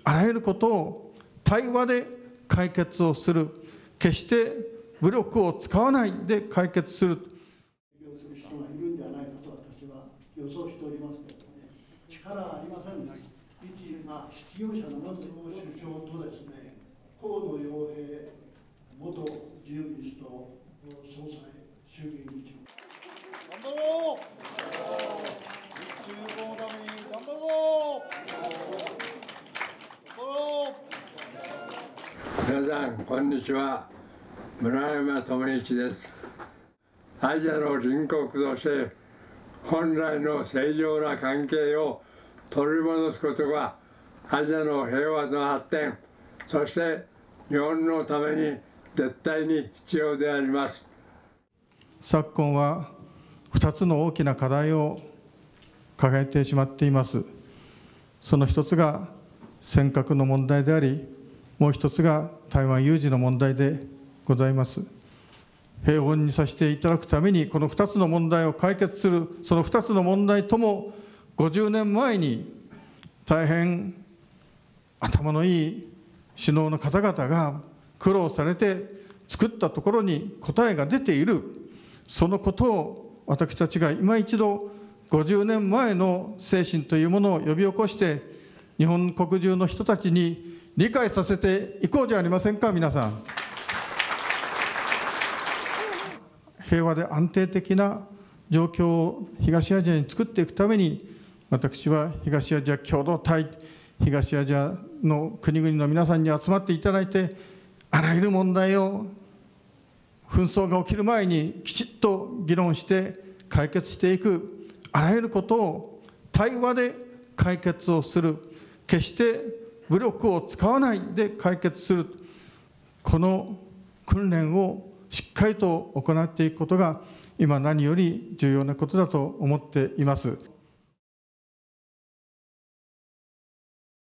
あらゆることを対話で解決をする、決して武力を使わないで解決する。 する人がいるんじゃないかと私は予想しておりますけれどもね、力はありませんです。失業者のまず首相とですね、河野洋平元自由民主党総裁衆議院議長。 頑張ろう。日中友好のために頑張るぞ。頑張ろう。 皆さんこんにちは。村山智一です。アジアの隣国として本来の正常な関係を取り戻すことがアジアの平和と発展、そして日本のために絶対に必要であります。 昨今は2つの大きな課題を抱えてしまっています。その一つが尖閣の問題であり、もう一つが台湾有事の問題でございます。平穏にさせていただくために、この2つの問題を解決する、その2つの問題とも50年前に大変頭のいい首脳の方々が苦労されて作ったところに答えが出ている。そのことを私たちが今一度50年前の精神というものを呼び起こして日本国中の人たちに理解させていこうじゃありませんか。皆さん、平和で安定的な状況を東アジアに作っていくために、私は東アジア共同体、東アジアの国々の皆さんに集まっていただいて、あらゆる問題を紛争が起きる前にきちっと議論して解決していく、あらゆることを対話で解決をする、決して武力を使わないで解決する、この訓練をしっかりと行っていくことが今何より重要なことだと思っています。